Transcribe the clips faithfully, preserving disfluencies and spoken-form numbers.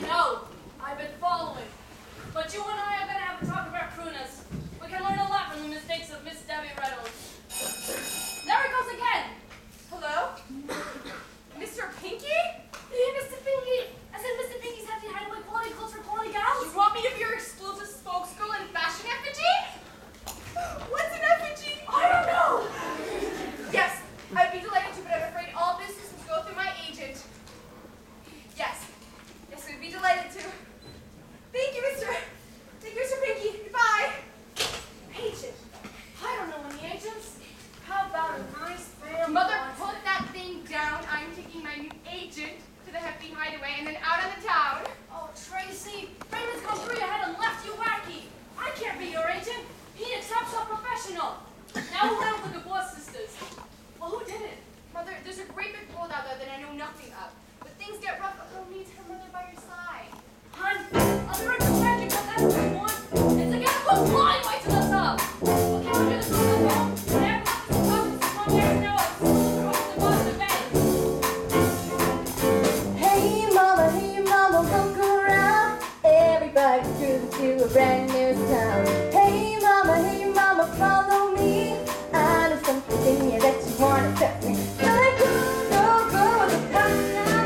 know. I've been following. But you and I are going to have a talk about crooners. We can learn a lot from the mistakes of Miss Debbie Reynolds. There he goes again. Hello? Mister Pinky? Hey, Mister Pinky. I said Mister Pinky's happy hideaway quality clothes for quality gals. You want me to be your exclusive spokesgirl and fashion effigy? What's an effigy? I don't know. Yes, I'd be delighted to, but I'm afraid all business must go through my agent. Yes. Yes, we'd be delighted to. Thank you, Mister Thank you, Mister Pinky. Goodbye. Agent. I don't know any agents. How about a nice family? Mother, put that thing down. I'm taking my new agent to the Happy Hideaway and then out of the town. Oh, Tracy, Raymond's come through your head and left you wacky. I can't be your agent. He needs top shop professional. Now who ran with the boss sisters? Well, who did it? Mother, there's a great big world out there that I know nothing of. But things get rough, you'll need her mother by your side. Hun, I'll be right back because that's what we want. It's a get go flying way to the top. Well, can we do this on the phone? Whenever the office is one years now, it's across the Boston Bay. Hey mama, hey mama, look around. Everybody's moving to a brand new town. Hey mama, hey mama, follow me. I know something in you that you wanna tell me. I go, go, go, the pop now.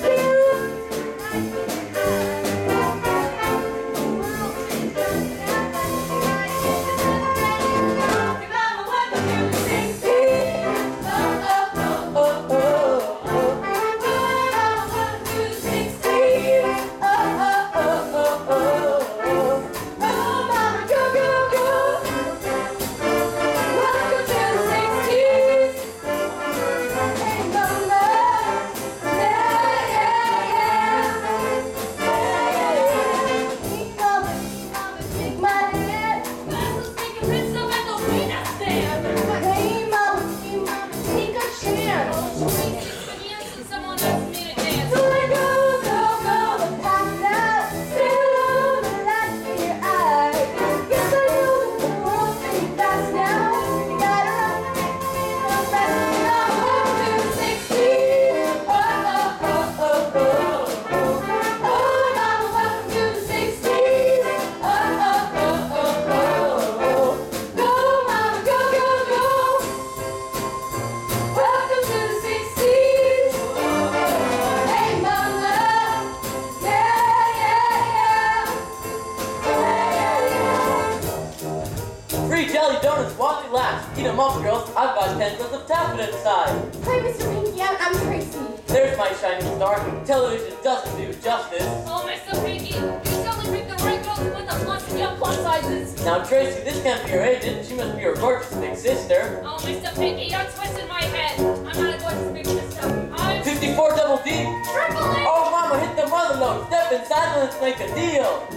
Hi, Mister Pinky. I'm, I'm Tracy. There's my shining star. Television doesn't do justice. Oh, Mister Pinky, you suddenly picked the right girl to put the plus in your plus sizes. Now, Tracy, this can't be your agent. She must be your gorgeous big sister. Oh, Mister Pinky, you're twisting my head. I'm not a gorgeous big sister. I'm fifty-four double D. Triple A. Oh, Mama, hit the mother load. Step inside and let's make a deal.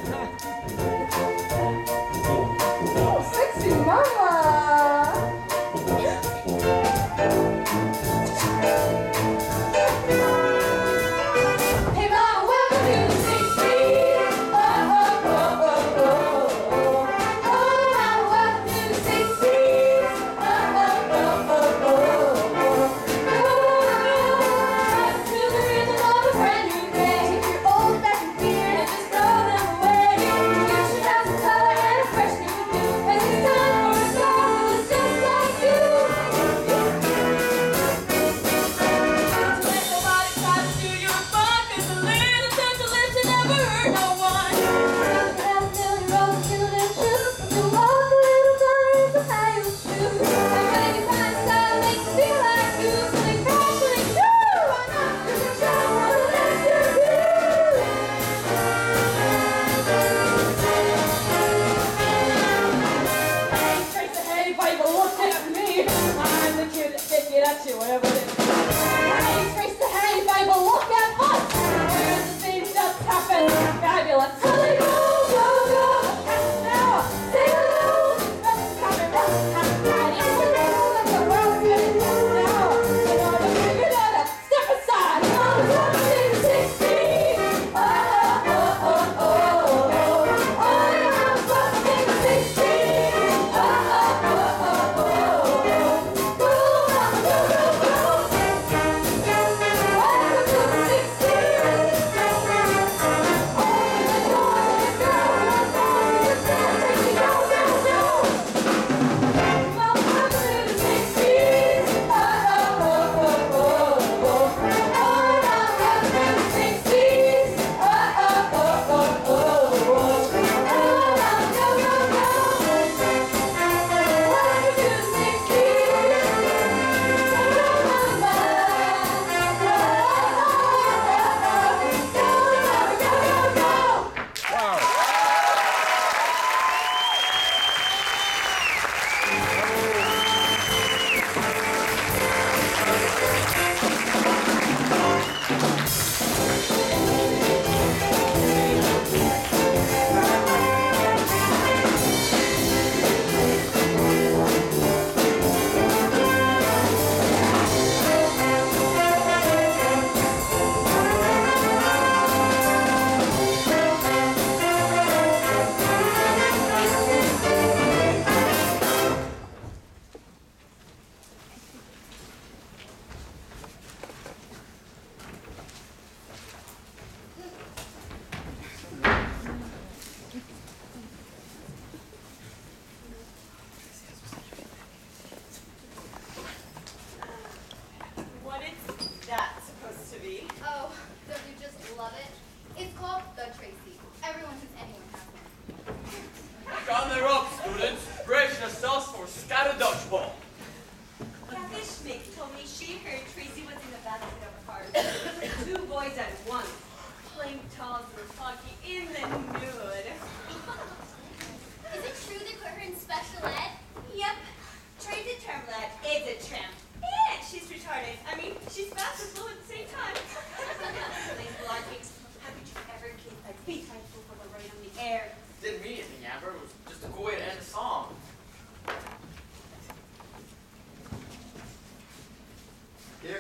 Oh, sexy mama.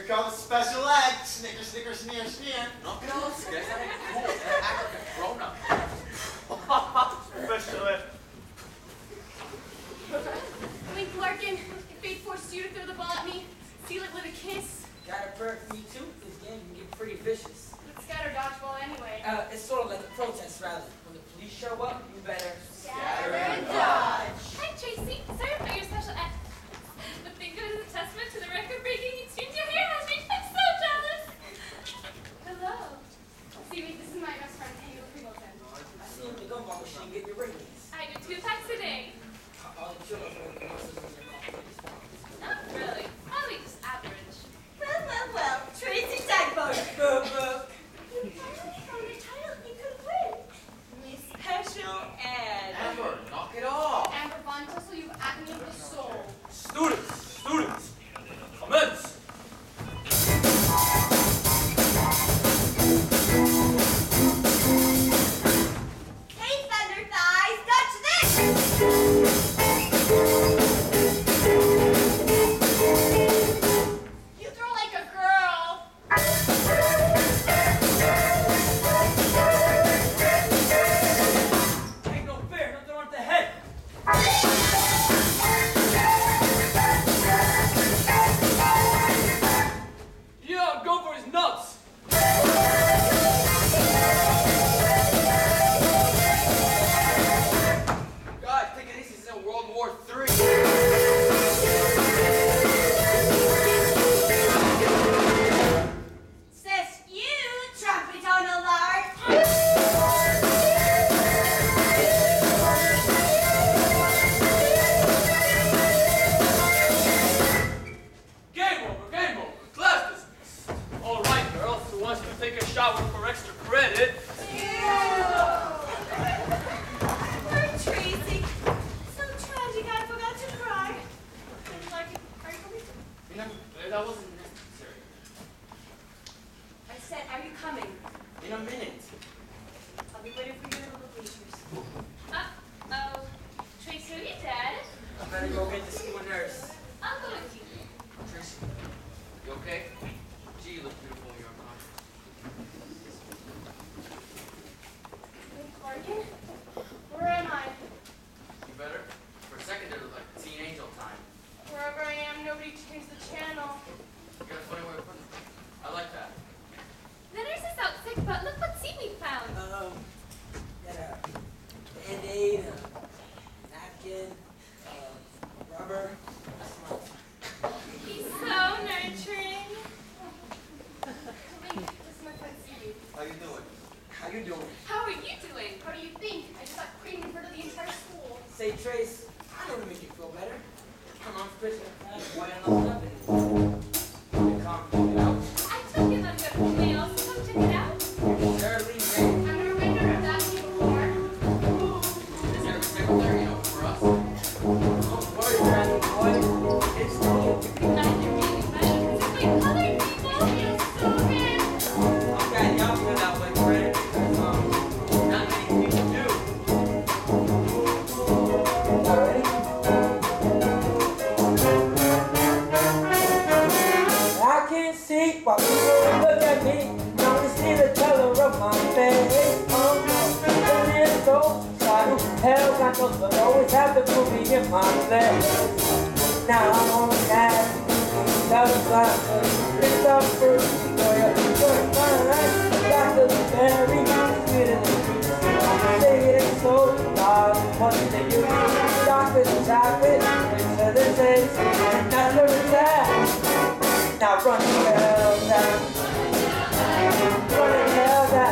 comes special ed. Snicker, snicker, sneer, sneer. Knock it off, guys. That ain't cool. Act like a grown-up. Special ed. Link Larkin, if fate forced you to throw the ball at me, seal it with a kiss. Got a prayer for me too? This game can get pretty vicious. Let's scatter dodgeball anyway. Uh, it's sort of like a protest rally. When the police show up, you better Scatter and dodge. Hi, Tracy. Sorry about your special ed. But think of it as a testament to the record-breaking experience your hair has reached. I'm so jealous. Hello. Seaweed, this is my best friend, Daniel Creebleton. I see you in the gumball machine get your ratings. I do two packs a day. All the children are the muscles in their mouth. Not really. Probably just average. Well, well, well, Tracy Tugboat. Boo, boo. You finally found a title you could win. Miss Special Ed. Amber, knock it off. Amber Von Tussle, you've acne of the soul. Students, students, commence. Hey, Thunder Thighs, touch this! You throw like a girl. Ain't no fair, nothing on the head. Yeah, go for his nuts. God, take it easy. This is in World War Three. Says you, trumpet on a lark. Game over, game over. Class dismissed. All right, girls, who wants to take a shower for extra credit? Poor Tracy. So tragic, I forgot to cry. Link Larkin, are you coming? No, that wasn't necessary. I said, are you coming? In a minute. I'll be waiting for you in the bleachers. Uh-oh. Tracy, are you dead? I better go get the school nurse. I'll go with you. Tracy, you okay? Gee, you look beautiful in your unconscious. Link Larkin? Where am I? You better? For a second there was like teen angel time. Wherever I am, nobody changed the channel. You got a funny way of putting it. I like that. The nurse is out sick, but look what seed we found. Um, got a Band-Aid, a napkin, uh, rubber. He's so nurturing. Link, this is my friend Seaweed. How you doing? How you doing? How are you doing? What do you think? I just got creamed in front of the entire school. Say, Trace, I know to make you feel better. Come on, Christmas class, white and nothing. You calm it out. I told you that I'm good nails. Come check it out. Early May. I've never been here at that before. Is there a secretary out for us? Don't worry, Randy boy. It's cool. Neither really better because if we colored people, feels so good. I'm glad y'all feel that way, Fred. Because, um, not many people do. All ready? I can't see why people look at me. Don't see the color of my face. Oh no, don't it go? Try to help, I know, but always have to put me in my place. Now I'm on the gas, got a glass, it's up first, boy, you're fine. Got the berry, sweet and sweet. Say it's so hard, what do you do? Chocolate, chocolate, into the taste, and now look at that. Now run and tell that. Run and tell that.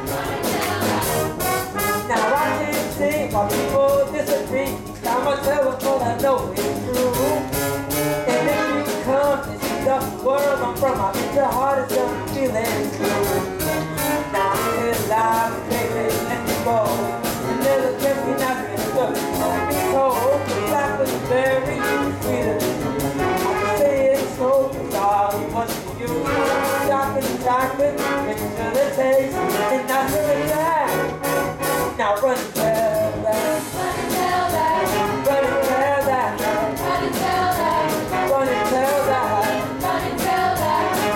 Now I can't see why people disagree. I'm a telephone, I know it's true. And if you come and see the world I'm from, I bet your heart is gonna feel it too. Now I'm here live, baby, let me go. And never can be not really good. Don't be told, black was very sweet. Say it's so sorry, what you do? Chocolate, chocolate, into the taste, and not really that. Now run and tell that. Run and tell that. Run and tell that. Run and tell that. Run and tell that. Run and tell that.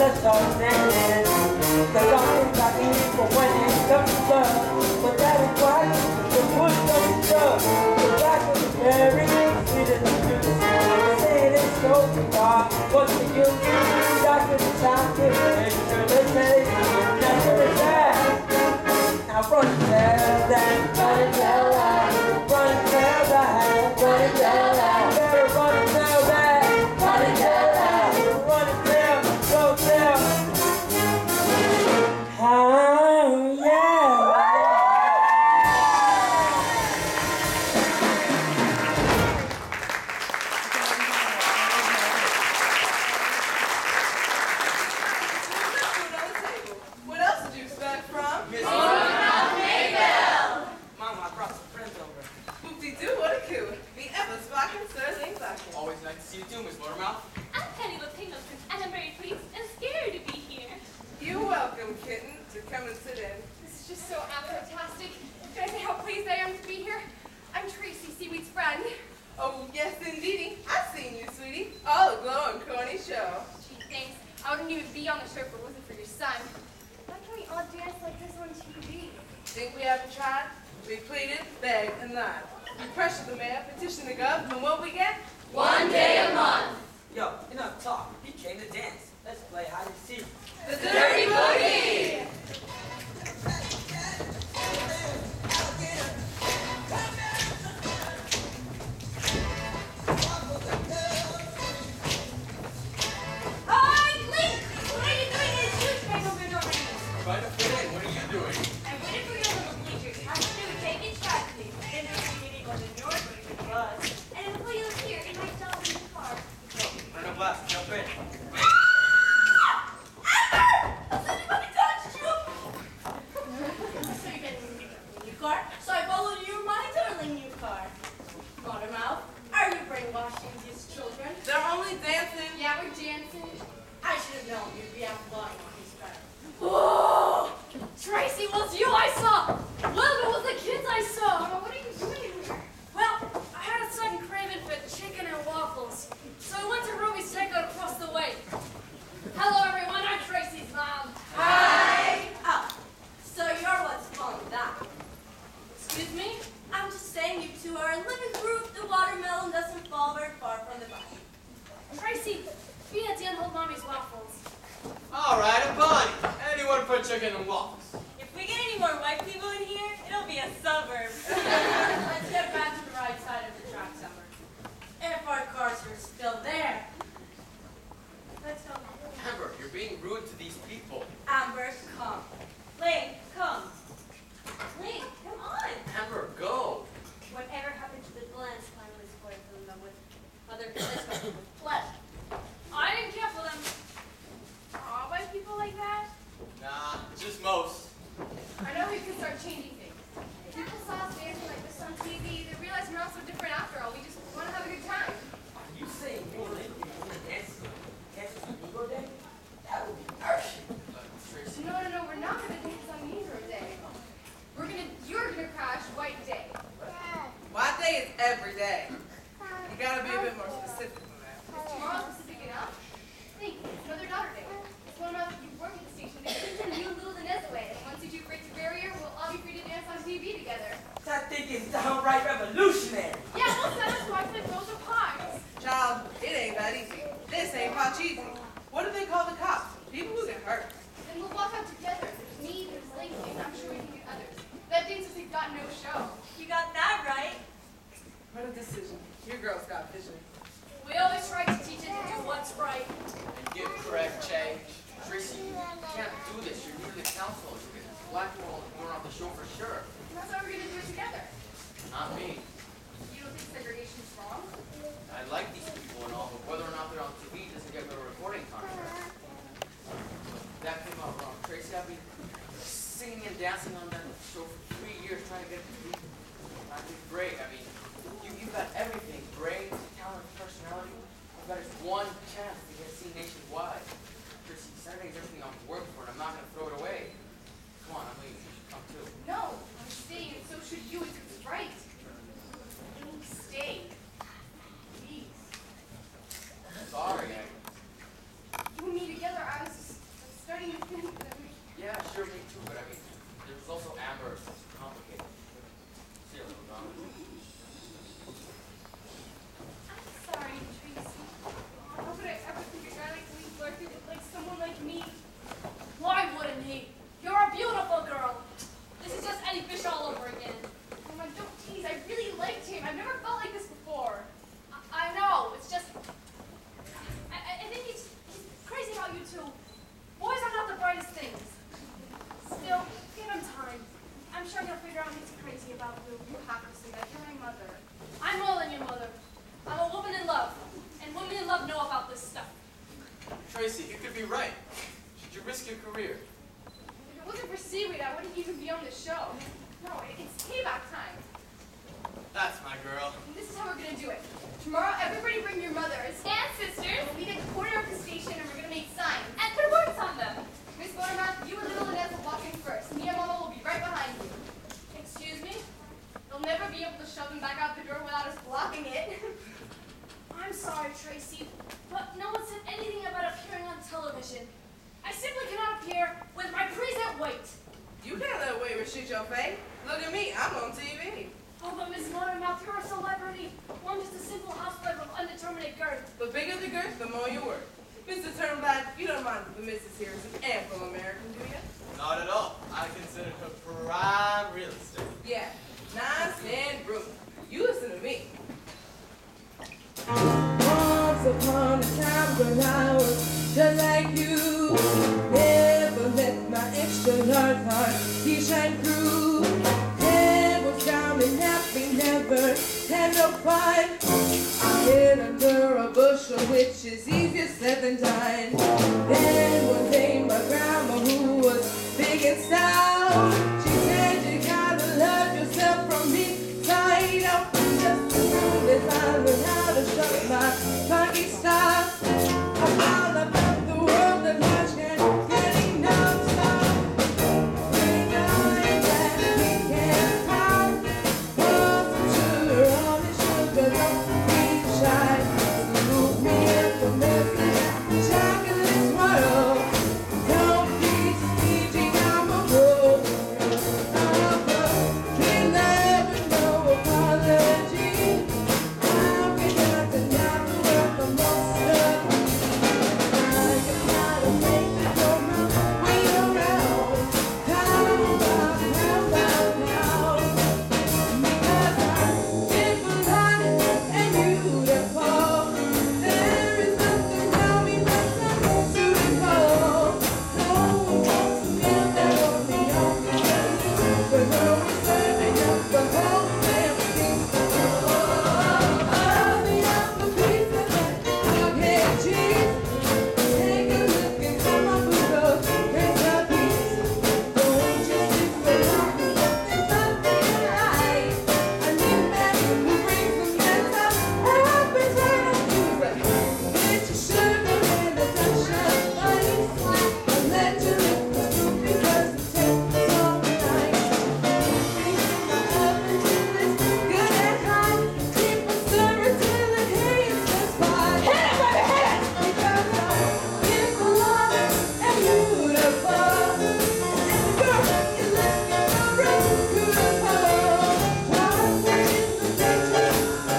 that's all standing. The doctor's got evil when it comes to love, but that is why the push don't shove. The black is very sweet as the juice. Saying it's so far, what's the use? Doctor's a doctor, make sure they say nothing is bad. Now run and tell that, run and tell that, run and tell that, run and tell that. Better run and tell that, run and tell that, run and tell, go tell. Oh yeah. What else did you expect from? Miss Mama, I brought some friends over. Whoop-de-doo, what a coup. The Eva's back and Sir's ain't back. Always nice to see you too, Miss Motormouth. I'm Penny Latino, and I'm very pleased and scared to be here. You're welcome, kitten, to come and sit in. This is just so fantastic. Can I say how pleased I am to be here? I'm Tracy, Seaweed's friend. Oh, yes, indeedy. I've seen you, sweetie. All aglow and corny show. Gee, thanks. I wouldn't even be on the show if it wasn't for your son. Why can't we all dance like this on T V? Think we haven't tried? We pleaded, begged, and lied. We pressured the mayor, petitioned the gov, and what we get? One day a month. Yo, enough talk. He came to dance. Let's play hide and seek. The Dirty Boogie! Hi, Link! What are you doing in this huge bag over your knees? Trying to fit in. What are you doing? I'm waiting for your little bleachers. Have to do with taking shots at me. Then there's the meeting on the north way to the bus. And then pull you here in my dog in the car. Run a blast. Jump in. So you're getting a new car? So I followed you, my darling new car. Bottom-mouth, are you brainwashing these children? They're only dancing. Yeah, we're dancing. I should have known you'd be outlying on his car. Whoa! Tracy, it was you I saw! Well, it was the kids I saw! Mama, what are you doing here? Well, I had a sudden craving for chicken and waffles, so I went to Ruby's Takeout across the way. Hello, everyone. I'm Tracy's mom. Hi! Oh, so you're what's calling that. Excuse me? I'm just saying you two are living proof the watermelon doesn't fall very far from the vine. Tracy, be at the end hold mommy's waffles. All right, a bunny. Anyone for chicken and waffles? If we get any more white people in here, it'll be a suburb. Let's get back to the right side of the track, Summer. If our cars are still there. Let's go. Amber, you're being rude to these people. Amber, come. Lane, come. Lane, come on. Amber, go. Whatever happened to the glance finally spoiled them with other business with flesh? I didn't care for them. Aw, white people like that? Nah, just most. I know we can start changing things. If people saw us dancing like this on T V, they realize we're not so different after all. We just want to have a good time. Are you saying you and Lincoln will dance? Dance with Negro Day? That would be perfect. Uh, Tracy. No, no, no, we're not going to dance on Negro Day. We're going to, you're going to crash White Day. White day is every day. You gotta be a bit more specific than that. Is tomorrow specific enough? Think, it's Mother Daughter Day. It's one month you work at the station. They send you little Inez away. And once you two break the barrier, we'll all be free to dance on T V together. That thing is downright revolutionary. Yeah, we'll set us watch like Rosa Parks. Child, it ain't that easy. This ain't Pacheesy. What do they call the cops? People who get hurt. Then we'll walk out together. There's me, there's Lincoln. I'm sure we can get others. That dance is we've got no show. You got that right. What a decision. Your girl's got vision. We always try to teach it to do what's right. And give correct change. Tracy, you can't do this. You're new to the council. You're going to blackball and going off the show for sure. And that's why we're going to do it together. Not me. You don't think segregation's wrong? I like these people and all, but whether or not they're on T V doesn't get me a recording contract. That came out wrong. Tracy, I've been singing and dancing on that show for three years trying to get to be. I did great. I mean, you, you've got everything. Brains, talent, personality. I've got just one chance to get seen nationwide. Tracy, Saturday's everything I'm working for, and I'm not going to throw it away. Come on, I'm leaving. You should come too. No, I'm staying, and so should you. It's it's right. career. If it wasn't for seaweed, I wouldn't even be on the show. No, it- it's payback time. That's my girl. And this is how we're gonna do it. Tomorrow, everybody bring your mothers. And sisters. We'll meet at the corner of the station and we're gonna make signs. And put words on them. Miss Motormouth, you and little Inez will walk in first. Me and Mama will be right behind you. Excuse me? They'll never be able to shove them back out the door without us blocking it. I'm sorry, Tracy, but no one said anything about appearing on television. I simply cannot appear with my present weight. You can't let weight restrict your fate. Look at me, I'm on T V. Oh, but Miss Motormouth, you're a celebrity. I'm just a simple housewife of undeterminate girth. The bigger the girth, the more you work. Mister Turnblad, you don't mind the missus here is an ample American, do you? Not at all. I consider her prime real estate. Yeah, nice and Brooklyn. You listen to me. Once upon a time when I was just like you, never let my extra large heart he shine through. Never found and happy, never had no fun. Hid under a bushel, which is easier said than done. Then one day my grandma, who was big and stout, she said you gotta love yourself from inside out. Just as soon as I learned how to shut my funky stop, I'm all about the world and much can't get enough stop. Bring on that we can find. Want some sugar on the sugar, don't be shy. Move me up the message, chocolate world. Don't be stingy, I'm a road. I'm a we never no apology. I'm gonna deny the world the most of me. I gotta make it go my way around. How about, how about now? Because I'm simple and beautiful. There is nothing around me but something to recall. No one wants to feel that only on me. But no one's serving up the whole family. I'll be up a piece of that hog-head cheese. Take a look inside my boot, there's a piece. Don't you see so long as something but the light. I need that who brings some mess up. I've been trying to use it. Get your sugar and a touch of spice. I'll let you lick the scoop because it tastes so nice. Things in my oven till it's good and hot. Keep on stirring till it hits the spot. Hit it, baby, hit it! Because I'm simple and beautiful. And girl, you look so beautiful. What's in the picture?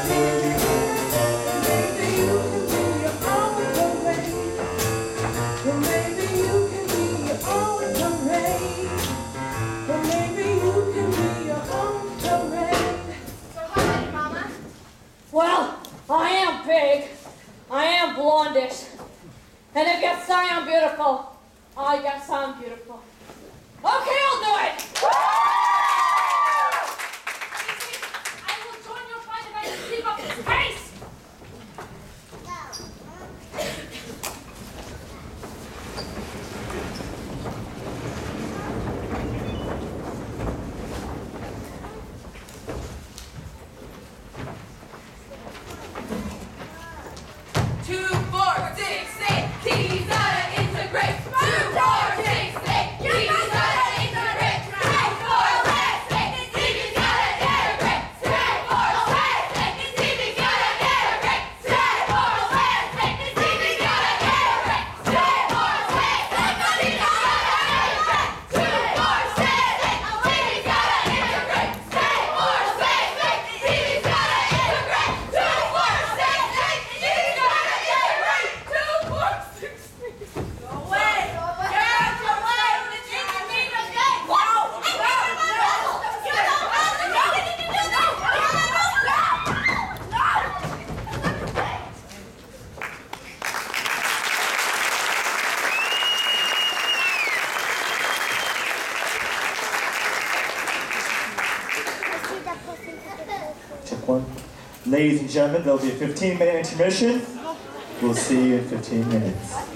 Maybe you can be your own parade. Or maybe you can be your own parade. Or maybe you can be your own parade. So how about you, Mama? Well, I am big. I am blondish. And if you say I'm beautiful, I guess I'm beautiful. Okay, I'll do it! I will join your fight if I can keep up this pace! Two, four, six, eight, T's gotta integrate. Two, four, six, eight, T's gotta integrate. Two, four, six, eight, T's gotta integrate. Two, four, six, eight, T's gotta integrate. Two, four, six, eight, T's gotta integrate. Two, four, six, eight, T's gotta integrate. Two, four, six, eight, T's gotta integrate. Two, four, six, eight, T's gotta integrate. Two, four, six, eight, T's gotta integrate. Two, four, six, eight. Go away. Get away. The chicken meat is dead. No. No. You don't have to do it. You don't have to. No. Check one. Ladies and gentlemen, there'll be a fifteen minute intermission. We'll see you in fifteen minutes.